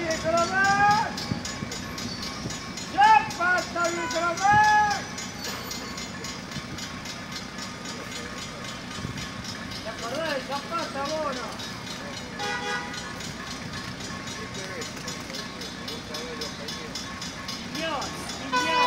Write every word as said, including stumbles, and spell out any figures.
Nicolás! ¡Ya basta, Nicolás! ¿Te acordás de Zapata, Bono? Piñón, Piñón.